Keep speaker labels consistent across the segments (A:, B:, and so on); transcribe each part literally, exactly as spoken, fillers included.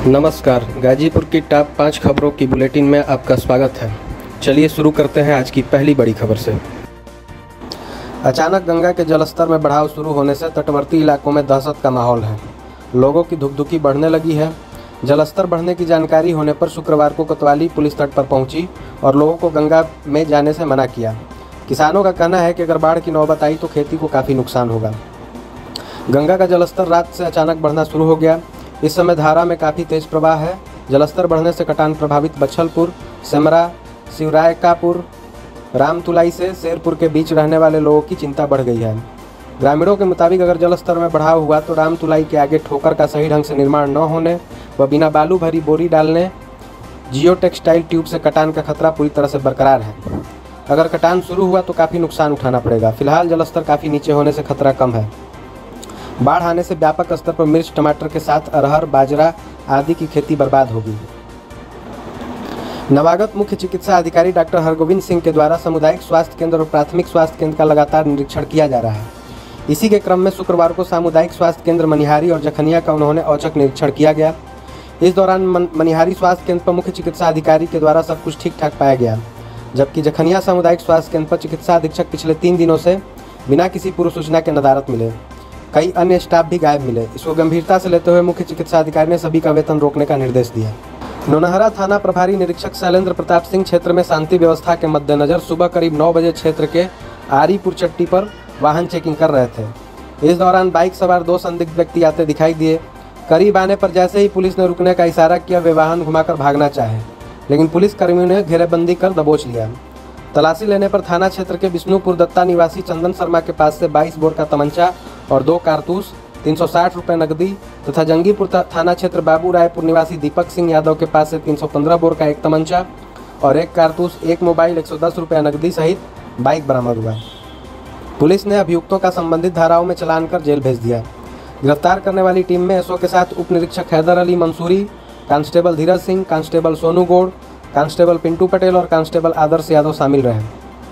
A: नमस्कार, गाजीपुर की टॉप पाँच खबरों की बुलेटिन में आपका स्वागत है। चलिए शुरू करते हैं आज की पहली बड़ी खबर से। अचानक गंगा के जलस्तर में बढ़ाव शुरू होने से तटवर्ती इलाकों में दहशत का माहौल है। लोगों की धुकधुकी बढ़ने लगी है। जलस्तर बढ़ने की जानकारी होने पर शुक्रवार को कोतवाली पुलिस तट पर पहुंची और लोगों को गंगा में जाने से मना किया। किसानों का कहना है कि अगर बाढ़ की नौबत आई तो खेती को काफ़ी नुकसान होगा। गंगा का जलस्तर रात से अचानक बढ़ना शुरू हो गया। इस समय धारा में काफ़ी तेज प्रवाह है। जलस्तर बढ़ने से कटान प्रभावित बच्छलपुर, सेमरा, शिवरायकापुर, रामतुलाई से शेरपुर के बीच रहने वाले लोगों की चिंता बढ़ गई है। ग्रामीणों के मुताबिक अगर जलस्तर में बढ़ाव हुआ तो रामतुलाई के आगे ठोकर का सही ढंग से निर्माण न होने व बिना बालू भरी बोरी डालने जियो टेक्सटाइल ट्यूब से कटान का खतरा पूरी तरह से बरकरार है। अगर कटान शुरू हुआ तो काफ़ी नुकसान उठाना पड़ेगा। फिलहाल जलस्तर काफ़ी नीचे होने से खतरा कम है। बाढ़ आने से व्यापक स्तर पर मिर्च, टमाटर के साथ अरहर, बाजरा आदि की खेती बर्बाद होगी। नवागत मुख्य चिकित्सा अधिकारी डॉक्टर हरगोविंद सिंह के द्वारा सामुदायिक स्वास्थ्य केंद्र और प्राथमिक स्वास्थ्य केंद्र का लगातार निरीक्षण किया जा रहा है। इसी के क्रम में शुक्रवार को सामुदायिक स्वास्थ्य केंद्र मनिहारी और जखनिया का उन्होंने औचक निरीक्षण किया गया। इस दौरान मनिहारी स्वास्थ्य केंद्र पर मुख्य चिकित्सा अधिकारी के द्वारा सब कुछ ठीक ठाक पाया गया, जबकि जखनिया सामुदायिक स्वास्थ्य केंद्र पर चिकित्सा अधीक्षक पिछले तीन दिनों से बिना किसी पूर्व सूचना के नदारत मिले। कई अन्य स्टाफ भी गायब मिले। इसको गंभीरता से लेते हुए मुख्य चिकित्सा अधिकारी ने सभी का वेतन रोकने का निर्देश दिया। नौनहरा थाना प्रभारी निरीक्षक शैलेंद्र प्रताप सिंह क्षेत्र में शांति व्यवस्था के मद्देनजर सुबह करीब नौ बजे क्षेत्र के आरीपुर चट्टी पर वाहन चेकिंग कर रहे थे। इस दौरान बाइक सवार दो संदिग्ध व्यक्ति आते दिखाई दिए। करीब आने पर जैसे ही पुलिस ने रुकने का इशारा किया, वे वाहन घुमाकर भागना चाहे, लेकिन पुलिस कर्मियों ने घेरेबंदी कर दबोच लिया। तलाशी लेने पर थाना क्षेत्र के विष्णुपुर दत्ता निवासी चंदन शर्मा के पास से बाईस बोर का तमंचा और दो कारतूस, तीन सौ साठ रुपये नकदी तथा जंगीपुर थाना क्षेत्र बाबू रायपुर निवासी दीपक सिंह यादव के पास से तीन सौ पंद्रह बोर का एक तमंचा और एक कारतूस, एक मोबाइल, एक सौ दस रुपये नकदी सहित बाइक बरामद हुआ। पुलिस ने अभियुक्तों का संबंधित धाराओं में चालान कर जेल भेज दिया। गिरफ्तार करने वाली टीम में एसओ के साथ उप निरीक्षक Haider Ali Mansuri, constable Dheeraj Singh, constable Sonu Gaur, constable Pintu Patel और कांस्टेबल आदर्श यादव शामिल रहे।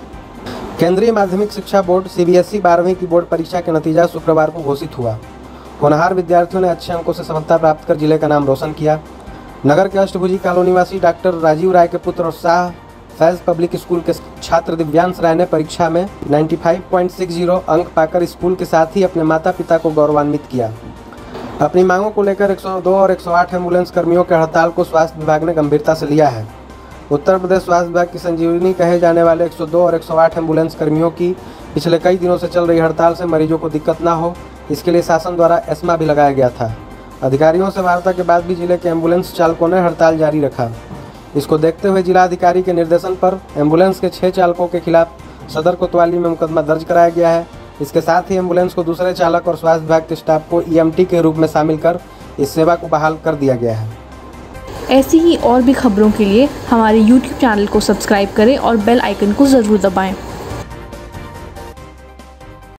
A: केंद्रीय माध्यमिक शिक्षा बोर्ड सीबीएसई बारहवीं की बोर्ड परीक्षा के नतीजा शुक्रवार को घोषित हुआ। होनहार विद्यार्थियों ने अच्छे अंकों से सफलता प्राप्त कर जिले का नाम रोशन किया। नगर के अष्टभुजी कॉलोनी निवासी डॉक्टर राजीव राय के पुत्र और शाह फैज पब्लिक स्कूल के छात्र दिव्यांश राय ने परीक्षा में पचानवे पॉइंट साठ अंक पाकर स्कूल के साथ ही अपने माता पिता को गौरवान्वित किया। अपनी मांगों को लेकर एक सौ दो और एक सौ आठ एम्बुलेंस कर्मियों के हड़ताल को स्वास्थ्य विभाग ने गंभीरता से लिया है। उत्तर प्रदेश स्वास्थ्य विभाग की संजीवनी कहे जाने वाले एक सौ दो और एक सौ आठ एम्बुलेंस कर्मियों की पिछले कई दिनों से चल रही हड़ताल से मरीजों को दिक्कत ना हो, इसके लिए शासन द्वारा एस्मा भी लगाया गया था। अधिकारियों से वार्ता के बाद भी जिले के एम्बुलेंस चालकों ने हड़ताल जारी रखा। इसको देखते हुए जिलाधिकारी के निर्देशन पर एम्बुलेंस के छः चालकों के खिलाफ सदर कोतवाली में मुकदमा दर्ज कराया गया है। इसके साथ ही एम्बुलेंस को दूसरे चालक और स्वास्थ्य विभाग के स्टाफ को ईएमटी के रूप में शामिल कर इस सेवा को बहाल कर दिया गया है।
B: ऐसी ही और भी खबरों के लिए हमारे यूट्यूब चैनल को सब्सक्राइब करें और बेल आइकन को ज़रूर दबाएं।